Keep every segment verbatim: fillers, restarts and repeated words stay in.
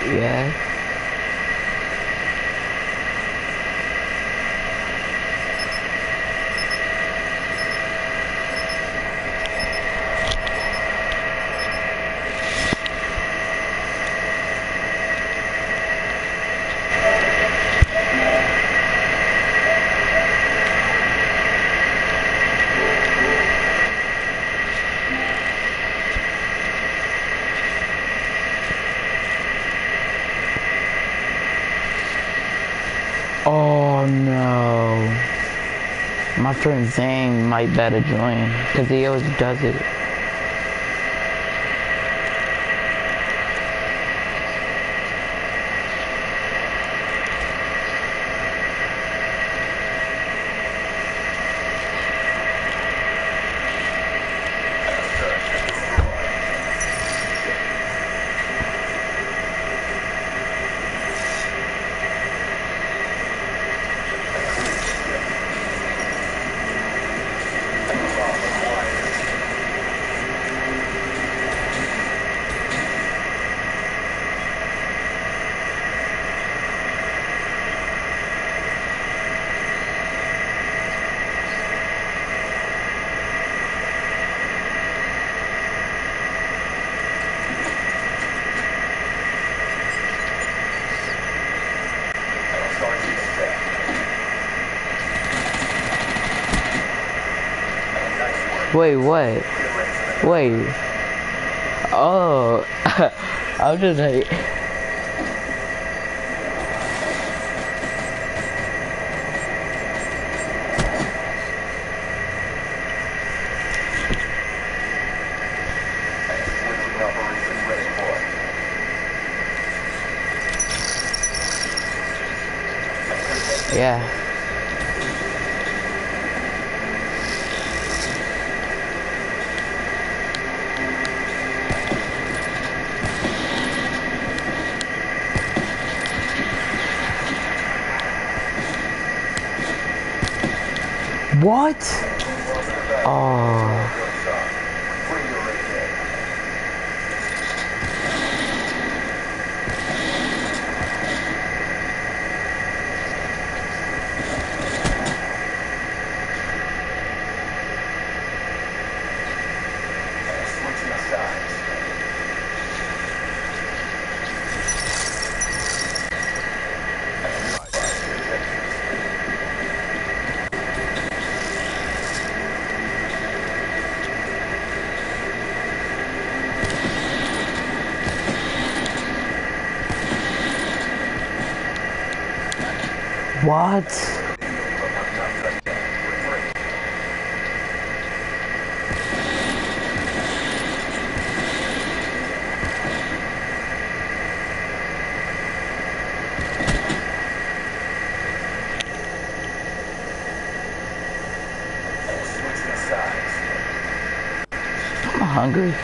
Yeah. Oh no. My friend Zane might better join, because he always does it. Wait, what? Wait. Oh, I was just like... Yeah. What? Oh. What? I'm hungry.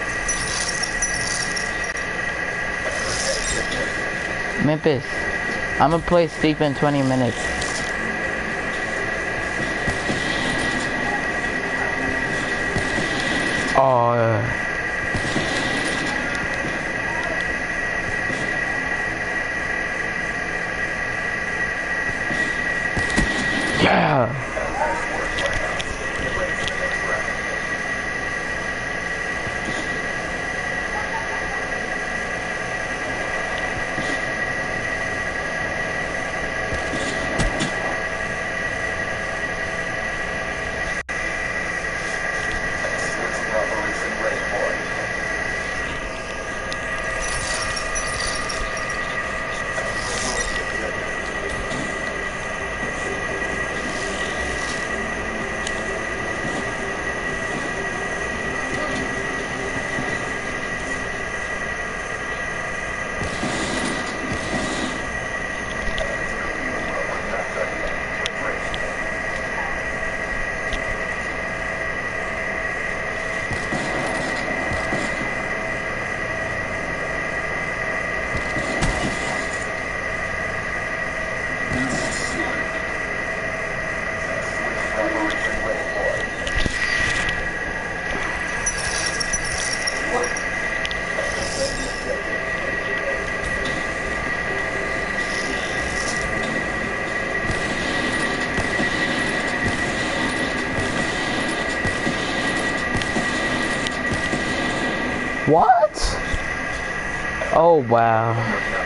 Memphis, I'm gonna play Steep in twenty minutes. Oh. Uh, yeah. What? Oh wow.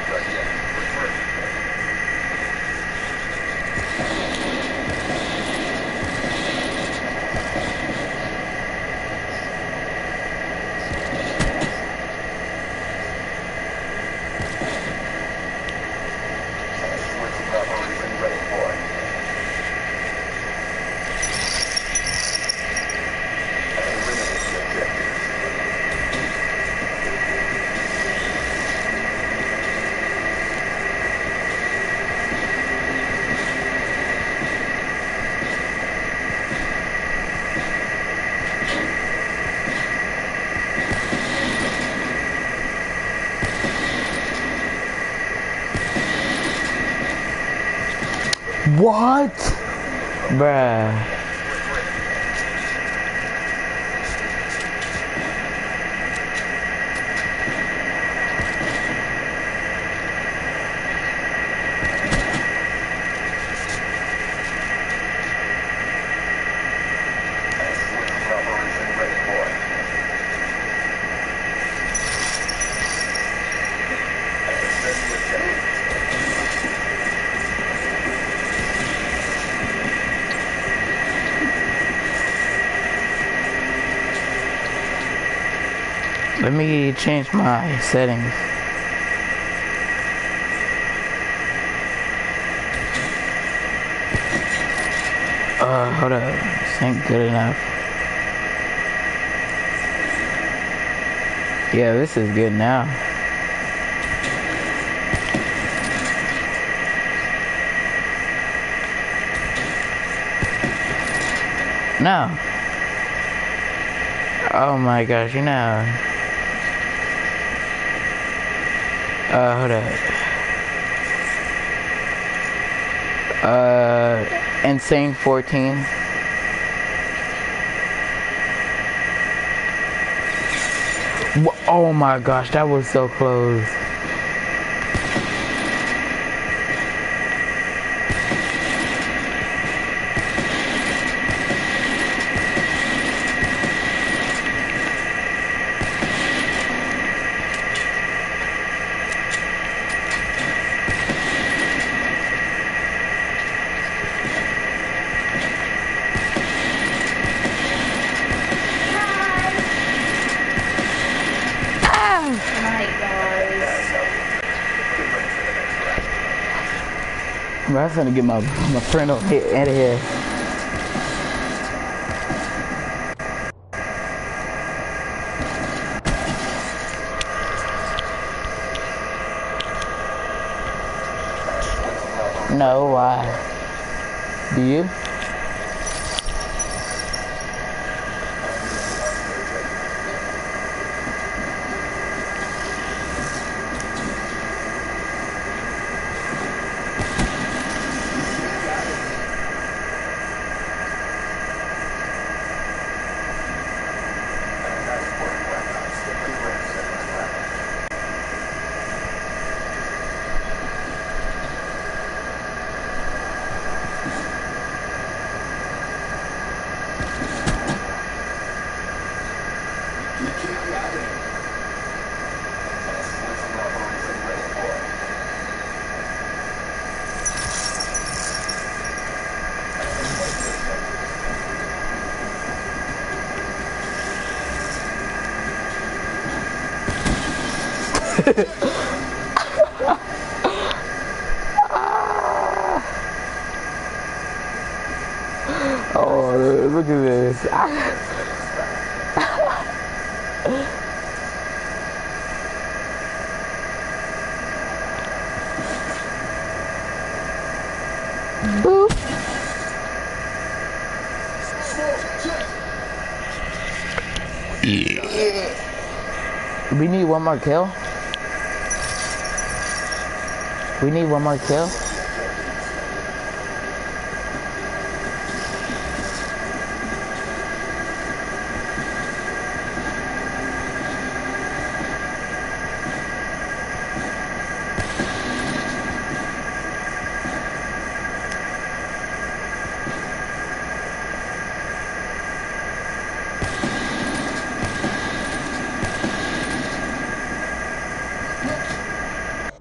What? Bruh. Let me change my settings. Uh, hold up. This ain't good enough. Yeah, this is good now. No. Oh my gosh, you know. Uh, hold up. Uh, Insane fourteen. Oh my gosh, that was so close. Bro, I'm gonna get my my friend out of here. No, why? Do you? Oh, look at this. Boop. Yeah. We need one more kill. We need one more kill.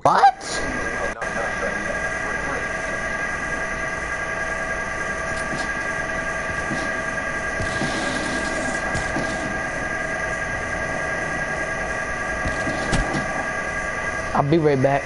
What? I'll be right back.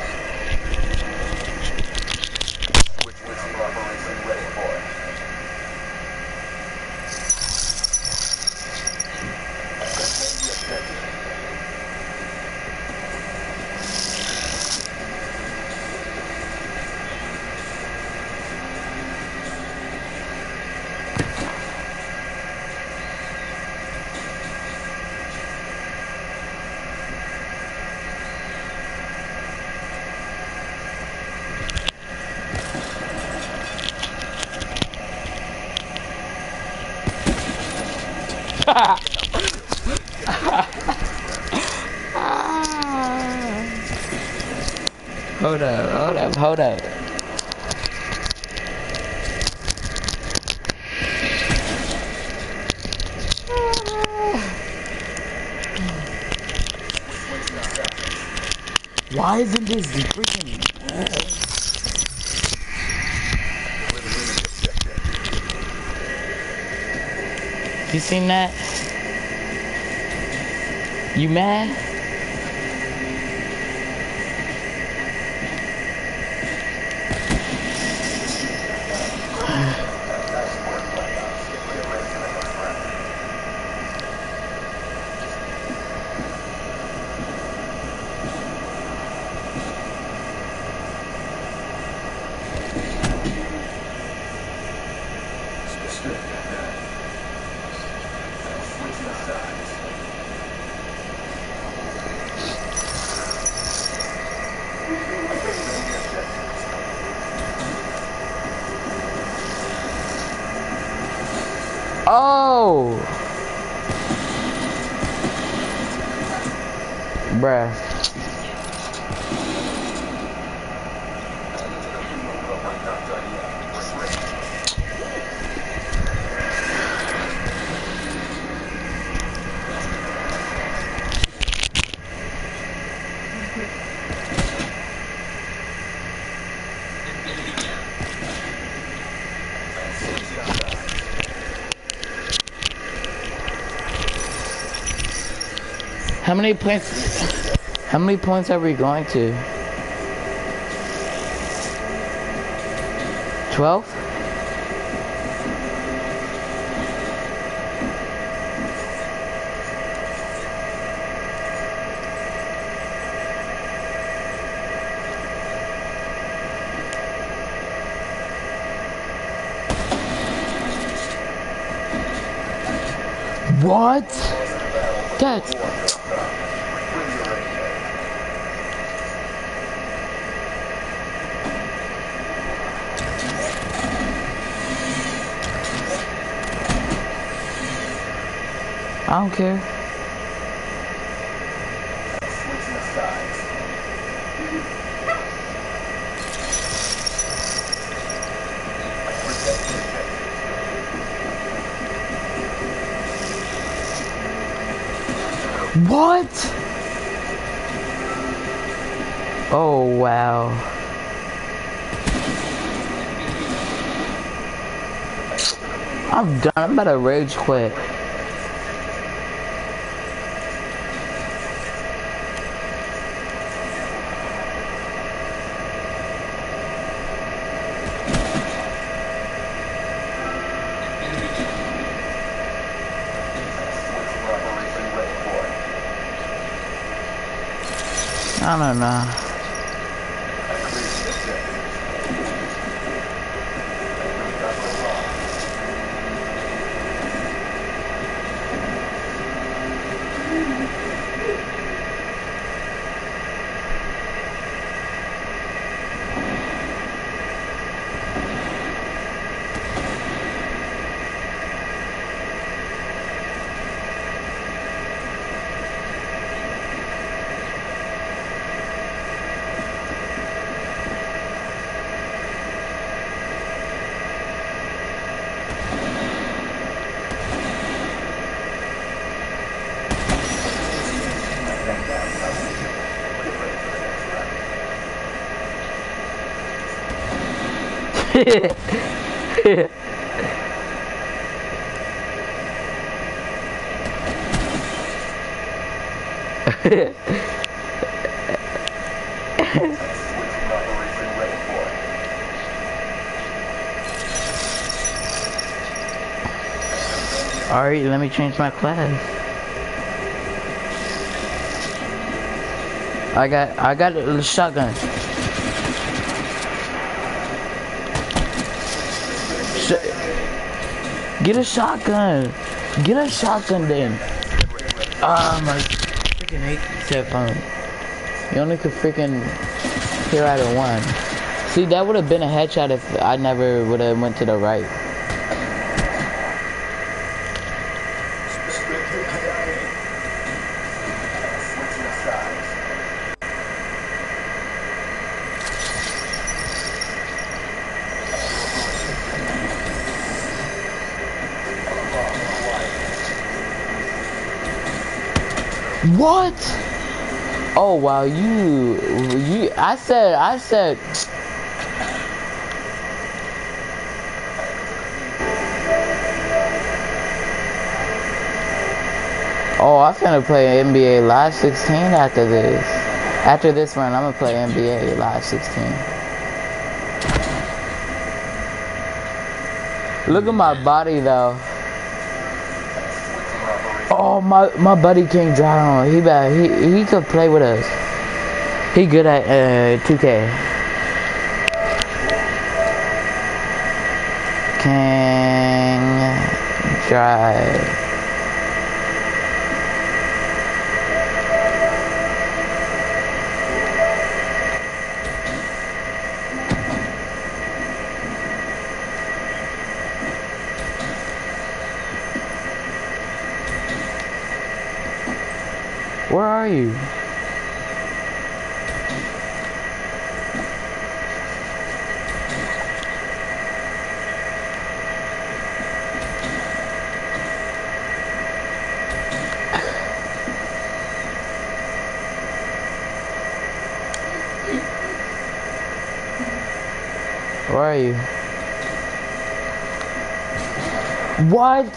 Hold up, hold up, hold up. Why isn't this freaking... You seen that? You mad? Oh! Bruh. How many points? How many points are we going to? Twelve? What? That's... I don't care. What? Oh, wow. I'm done. I'm about to rage quit. I don't know. Alright, let me change my class. I got I got a shotgun. Sh Get a shotgun. Get a shotgun then. Ah, my freaking hate this headphone. You only could freaking hear out of one. See, that would have been a headshot if I never would have went to the right. What? Oh wow, you, you, I said, I said. Oh, I'm finna play N B A Live sixteen after this. After this run, I'm gonna play N B A Live sixteen. Look at my body though. Oh, my my buddy King Drown. He bad. He he could play with us. He good at uh, two K. King Drive. Where are you? Where are you? What?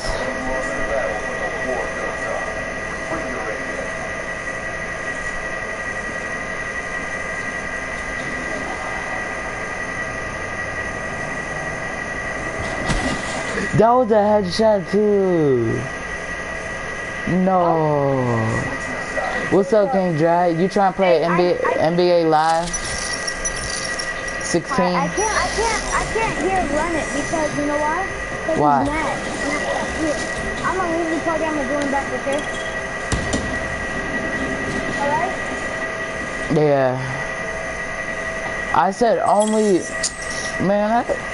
That was a headshot too. No. What's up, King Dry? You trying to play N B A, N B A Live sixteen? I, I can't, I can't, I can't hear run it because you know why? Because why? He's mad. I'm gonna leave the program and join back, okay? Alright? Yeah. I said only, man. I,